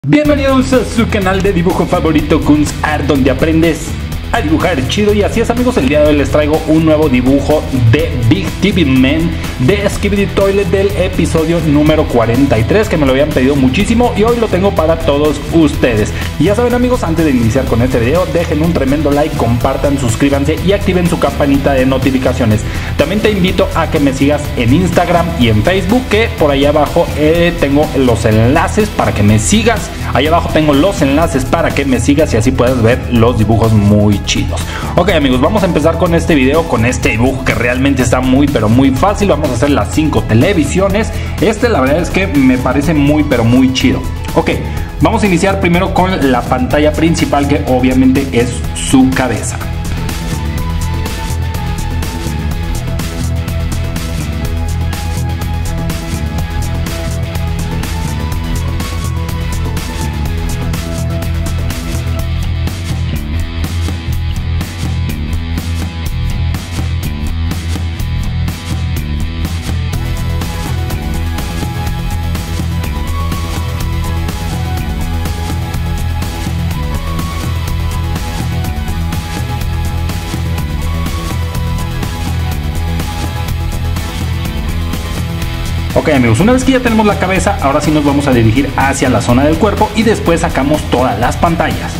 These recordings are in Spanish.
Bienvenidos a su canal de dibujo favorito, Kunz Art, donde aprendes a dibujar chido. Y así es, amigos, el día de hoy les traigo un nuevo dibujo de Big TV Man de Skibidi Toilet del episodio número 43, que me lo habían pedido muchísimo y hoy lo tengo para todos ustedes. Y ya saben, amigos, antes de iniciar con este video, dejen un tremendo like, compartan, suscríbanse y activen su campanita de notificaciones. También te invito a que me sigas en Instagram y en Facebook, que por ahí abajo tengo los enlaces para que me sigas. Ahí abajo tengo los enlaces para que me sigas y así puedas ver los dibujos muy chidos. Ok, amigos, vamos a empezar con este video, con este dibujo que realmente está muy pero muy fácil. Vamos a hacer las 5 televisiones. La verdad es que me parece muy pero muy chido. Ok, vamos a iniciar primero con la pantalla principal, que obviamente es su cabeza. Ok, amigos, una vez que ya tenemos la cabeza, ahora sí nos vamos a dirigir hacia la zona del cuerpo y después sacamos todas las pantallas.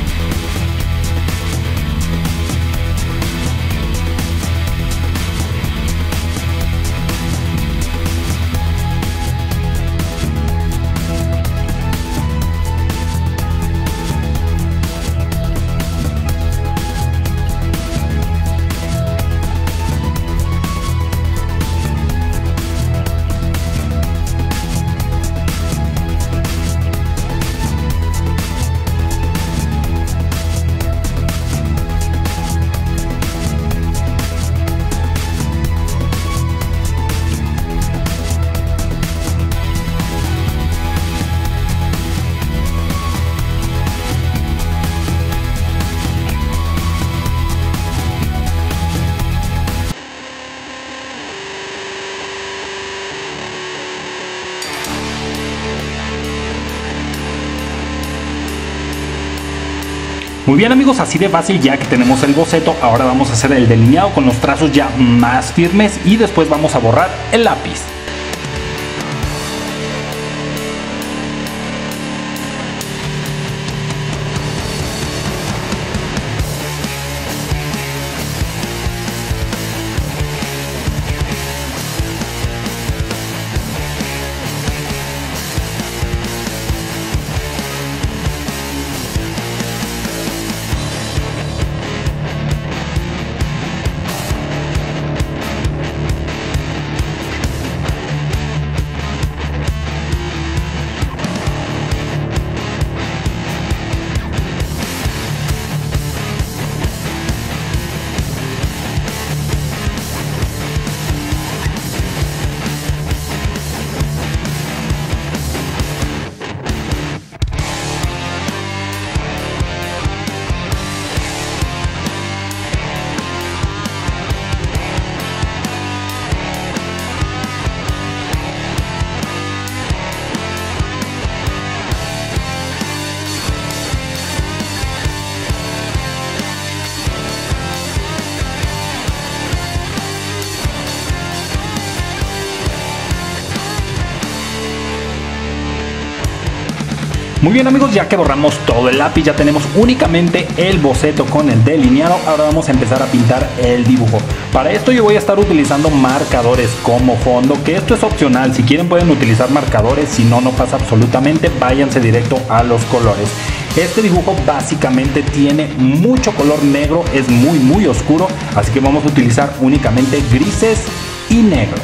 Muy bien, amigos, así de fácil. Ya que tenemos el boceto, ahora vamos a hacer el delineado con los trazos ya más firmes y después vamos a borrar el lápiz. Muy bien, amigos, ya que borramos todo el lápiz, ya tenemos únicamente el boceto con el delineado. Ahora vamos a empezar a pintar el dibujo. Para esto yo voy a estar utilizando marcadores como fondo, que esto es opcional. Si quieren pueden utilizar marcadores, si no, no pasa absolutamente. Váyanse directo a los colores. Este dibujo básicamente tiene mucho color negro, es muy oscuro, así que vamos a utilizar únicamente grises y negro.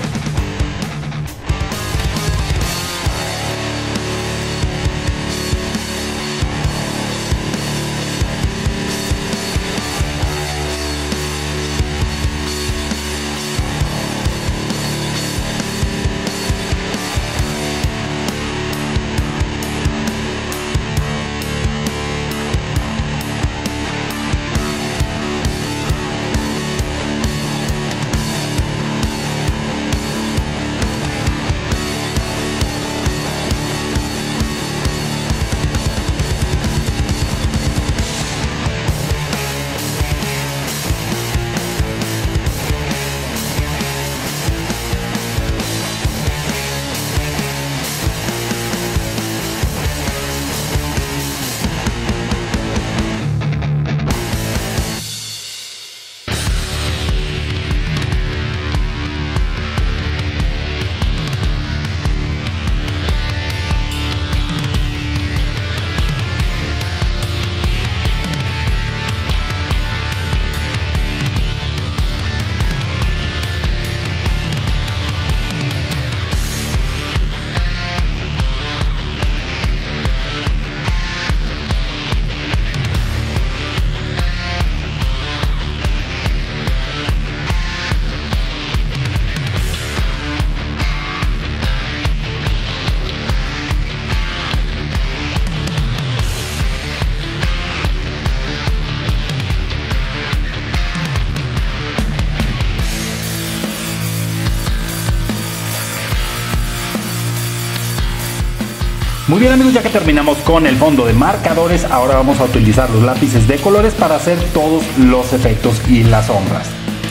Muy bien amigos, ya que terminamos con el fondo de marcadores, ahora vamos a utilizar los lápices de colores para hacer todos los efectos y las sombras.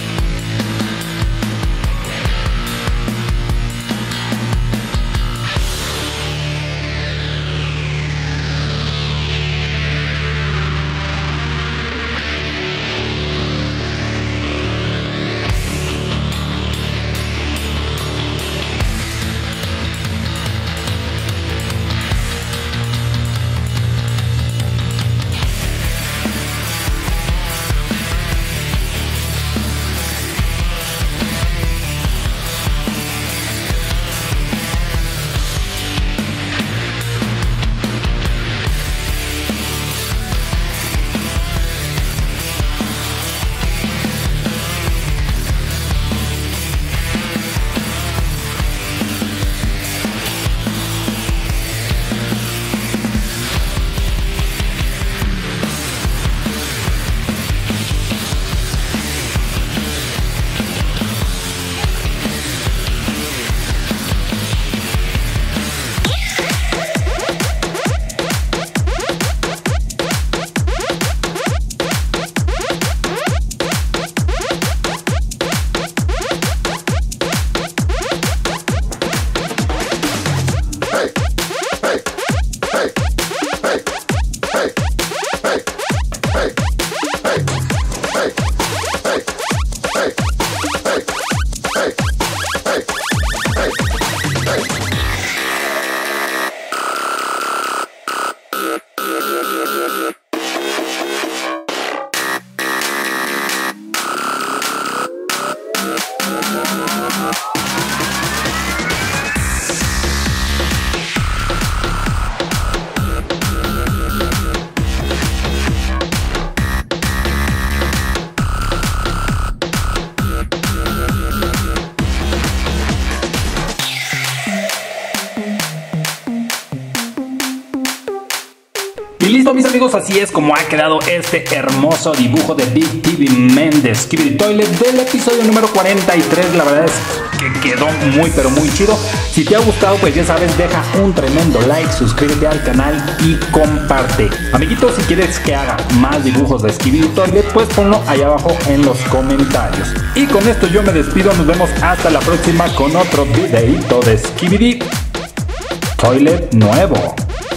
Y listo mis amigos, así es como ha quedado este hermoso dibujo de Big TV Man de Skibidi Toilet del episodio número 43. La verdad es que quedó muy pero muy chido. Si te ha gustado, pues ya sabes, deja un tremendo like, suscríbete al canal y comparte. Amiguitos, si quieres que haga más dibujos de Skibidi Toilet, pues ponlo ahí abajo en los comentarios. Y con esto yo me despido, nos vemos hasta la próxima con otro videito de Skibidi Toilet nuevo.